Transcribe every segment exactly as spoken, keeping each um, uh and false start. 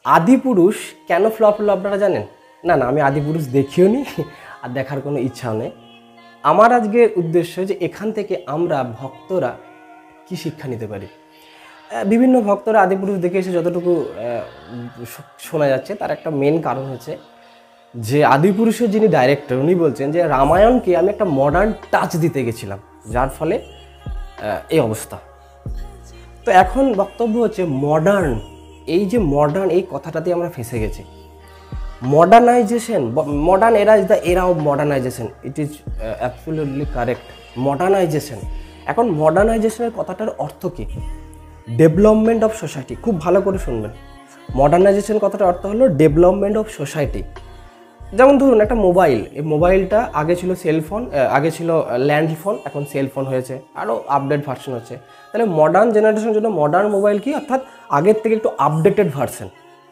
আদিপুরুষ কেন ফ্লপ হলো আপনারা জানেন? না না আমি আদিপুরুষ দেখিও নি আর দেখার কোনো ইচ্ছাও নেই। আমার আজকের উদ্দেশ্য যে এখান থেকে আমরা ভক্তরা কি শিক্ষা নিতে পারি। বিভিন্ন ভক্তরা আদিপুরুষ দেখে এসে যতটুকু শোনা যাচ্ছে তার একটা মেন কারণ হচ্ছে যে আদিপুরুষের যিনি ডাইরেক্টর উনি বলছেন যে রামায়ণকে আমি একটা মডার্ন টাচ দিতে গেছিলাম, যার ফলে এই অবস্থা। তো এখন বক্তব্য হচ্ছে মডার্ন, এই যে মডার্ন এই কথাটাতে আমরা ফেঁসে গেছি। Modernization, modern era is the era of modernization, it is absolutely correct. Modernization, এখন মডার্নাইজেশনের কথাটার অর্থ কী? Development of society. খুব ভালো করে শুনবেন, মডার্নাইজেশন কথাটার অর্থ হলো ডেভেলপমেন্ট অফ সোসাইটি। যেমন ধরুন একটা মোবাইল, এই মোবাইলটা আগে ছিল সেলফোন, আগে ছিল ল্যান্ড ফোন, এখন সেলফোন হয়েছে, আরও আপডেট ভার্সন হচ্ছে। তাহলে মডার্ন জেনারেশনের জন্য মডার্ন মোবাইল কি, অর্থাৎ আগের থেকে একটু আপডেটেড ভার্সন।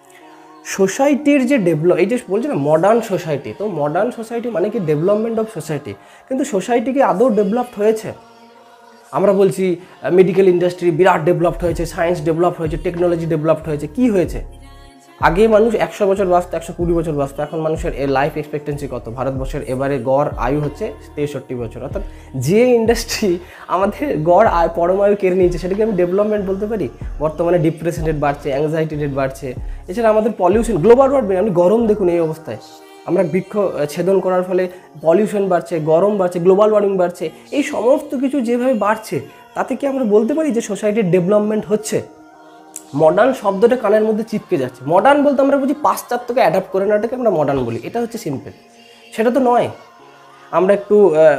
সোসাইটির যে ডেভেলপ, এই যে বলছে না মডার্ন সোসাইটি, তো মডার্ন সোসাইটি মানে কি ডেভেলপমেন্ট অফ সোসাইটি। কিন্তু সোসাইটি কি আদৌ ডেভেলপড হয়েছে? আমরা বলছি মেডিকেল ইন্ডাস্ট্রি বিরাট ডেভেলপড হয়েছে, সায়েন্স ডেভেলপ হয়েছে, টেকনোলজি ডেভেলপড হয়েছে। কি হয়েছে? আগে মানুষ একশো বছর বাঁচত, একশো কুড়ি বছর বাঁচত, এখন মানুষের এর লাইফ এক্সপেক্টেন্সি কত? ভারতবর্ষের এবারে গড় আয়ু হচ্ছে তেষট্টি বছর। অর্থাৎ যে ইন্ডাস্ট্রি আমাদের গড় আয় পরমায়ু কেড়ে নিয়েছে সেটাকে আমি ডেভেলপমেন্ট বলতে পারি? বর্তমানে ডিপ্রেশন রেট বাড়ছে, অ্যাংজাইটি রেট বাড়ছে, এছাড়া আমাদের পলিউশন, গ্লোবাল ওয়ার্মিং, আপনি গরম দেখুন এই অবস্থায়। আমরা বৃক্ষ ছেদন করার ফলে পলিউশন বাড়ছে, গরম বাড়ছে, গ্লোবাল ওয়ার্মিং বাড়ছে। এই সমস্ত কিছু যেভাবে বাড়ছে তাতে কি আমরা বলতে পারি যে সোসাইটির ডেভেলপমেন্ট হচ্ছে? মডার্ন শব্দটা কানের মধ্যে চিপকে যাচ্ছে। মডার্ন বলতে আমরা বুঝি পাশ্চাত্যকে অ্যাডাপ্ট করে নেওয়াটাকে আমরা মডার্ন বলি, এটা হচ্ছে সিম্পল। সেটা তো নয়। আমরা একটু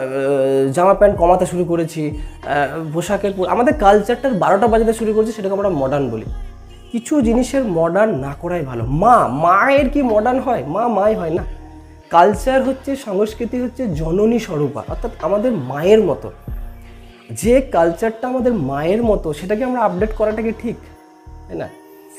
জামা প্যান্ট কমাতে শুরু করেছি, পোশাকের আমাদের কালচারটার বারোটা বাজাতে শুরু করেছি, সেটাকে আমরা মডার্ন বলি। কিছু জিনিসের মডার্ন না করাই ভালো। মা মায়ের কি মডার্ন হয়? মা মাই হয় না। কালচার হচ্ছে, সংস্কৃতি হচ্ছে জননী স্বরূপা, অর্থাৎ আমাদের মায়ের মতো। যে কালচারটা আমাদের মায়ের মতো সেটাকে আমরা আপডেট করাটাকে ঠিক, তাই না?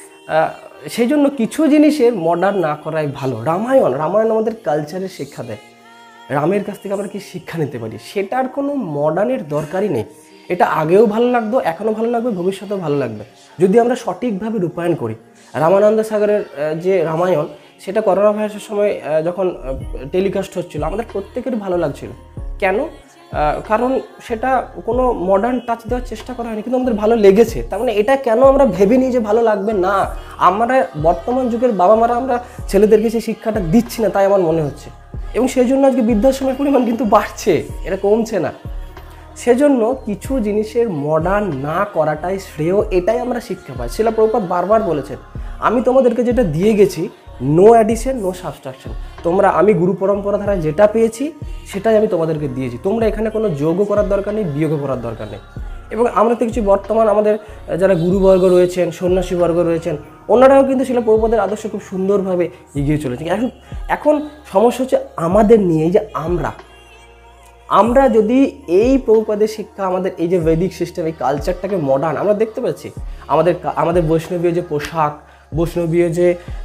সেই জন্য কিছু জিনিসের মডার্ন না করাই ভালো। রামায়ণ রামায়ণ আমাদের কালচারের শিক্ষা দেয়। রামের কাছ থেকে আমরা কি শিক্ষা নিতে পারি? সেটার কোনো মডার্নের দরকারই নেই। এটা আগেও ভালো লাগতো, এখনও ভালো লাগবে, ভবিষ্যতেও ভালো লাগবে যদি আমরা সঠিকভাবে রূপায়ণ করি। রামানন্দ সাগরের যে রামায়ণ, সেটা করোনা ভাইরাসের সময় যখন টেলিকাস্ট হচ্ছিল আমাদের প্রত্যেকেরই ভালো লাগছিল। কেন? কারণ সেটা কোনো মডার্ন টাচ দেওয়ার চেষ্টা করা হয়নি, কিন্তু আমাদের ভালো লেগেছে। তার মানে এটা কেন আমরা ভেবে নিই যে ভালো লাগবে না? আমরা বর্তমান যুগের বাবা মারা আমরা ছেলেদেরকে সেই শিক্ষাটা দিচ্ছি না, তাই আমার মনে হচ্ছে। এবং সেই জন্য আজকে বৃদ্ধাশ্রমের পরিমাণ কিন্তু বাড়ছে, এটা কমছে না। সেজন্য কিছু জিনিসের মডার্ন না করাটাই শ্রেয়, এটাই আমরা শিক্ষা পাই। শ্রীলা প্রভুপাদ বারবার বলেছেন, আমি তোমাদেরকে যেটা দিয়ে গেছি, নো অ্যাডিশন নো সাবস্ট্রাকশন। তোমরা, আমি গুরু পরম্পরা ধারা যেটা পেয়েছি সেটাই আমি তোমাদেরকে দিয়েছি। তোমরা এখানে কোনো যোগও করার দরকার নেই, বিয়োগও করার দরকার নেই। এবং আমরা তো কিছু বর্তমান আমাদের যারা গুরুবর্গ রয়েছেন, সন্ন্যাসীবর্গ রয়েছেন, ওনারাও কিন্তু শিলা প্রভুপাদের আদর্শ খুব সুন্দরভাবে এগিয়ে চলেছে। এখন এখন সমস্যা হচ্ছে আমাদের নিয়ে, যে আমরা আমরা যদি এই প্রভুপাদের শিক্ষা, আমাদের এই যে বৈদিক সিস্টেম, এই কালচারটাকে মডার্ন আমরা দেখতে পাচ্ছি। আমাদের আমাদের বৈষ্ণবীয় যে পোশাক, বৈষ্ণবীয় যে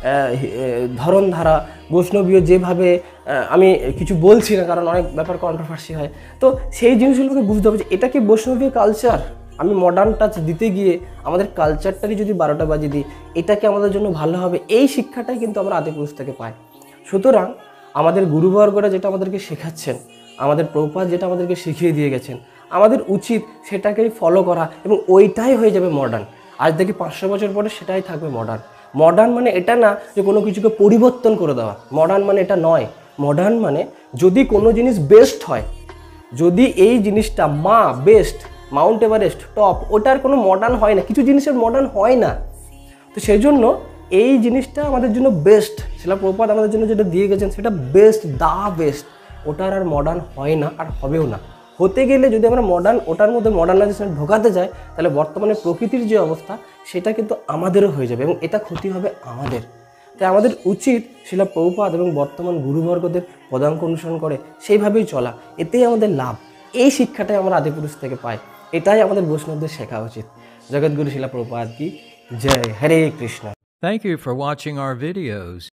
ধরনধারা, বৈষ্ণবীয় যেভাবে, আমি কিছু বলছি না কারণ অনেক ব্যাপার কন্ট্রোভার্সি হয়, তো সেই জিনিসগুলোকে বুঝতে হবে যে এটা কি বৈষ্ণবীয় কালচার। আমি মডার্ন টাচ দিতে গিয়ে আমাদের কালচারটারই যদি বারোটা বাজিয়ে দিই, এটাকে আমাদের জন্য ভালো হবে। এই শিক্ষাটাই কিন্তু আমরা আদিপুরুষ থেকে পাই। সুতরাং আমাদের গুরুবর্গরা যেটা আমাদেরকে শেখাচ্ছেন, আমাদের প্রভুপাদ যেটা আমাদেরকে শিখিয়ে দিয়ে গেছেন, আমাদের উচিত সেটাকেই ফলো করা, এবং ওইটাই হয়ে যাবে মডার্ন। আজ থেকে পাঁচশো বছর পরে সেটাই থাকবে মডার্ন। মডার্ন মানে এটা না যে কোনো কিছুকে পরিবর্তন করে দেওয়া। মডার্ন মানে এটা নয়। মডার্ন মানে যদি কোনো জিনিস বেস্ট হয়, যদি এই জিনিসটা মা বেস্ট, মাউন্ট এভারেস্ট টপ, ওটার কোনো মডার্ন হয় না। কিছু জিনিসের মডার্ন হয় না। তো সেই জন্য এই জিনিসটা আমাদের জন্য বেস্ট। শিলা প্রভুপাদ আমাদের জন্য যেটা দিয়ে গেছেন সেটা বেস্ট, দা বেস্ট। ওটার আর মডার্ন হয় না, আর হবেও না। হতে গেলে যদি আমরা মডার্ন, ওটার মধ্যে মডার্নাইজেশন ঢোকাতে যাই, তাহলে বর্তমানে প্রকৃতির যে অবস্থা সেটা কিন্তু আমাদেরও হয়ে যাবে, এবং এটা ক্ষতি হবে আমাদের। তাই আমাদের উচিত শিলা প্রভুপাদ এবং বর্তমান গুরুবর্গদের পদাঙ্ক অনুসরণ করে সেইভাবেই চলা। এতেই আমাদের লাভ। এই শিক্ষাটাই আমরা আদিপুরুষ থেকে পাই। এটাই আমাদের বৈষ্ণবদের শেখা উচিত। জগৎগুরু শিলা প্রভুপাদ কি জয়। হরে Krishna. Thank you for watching our videos.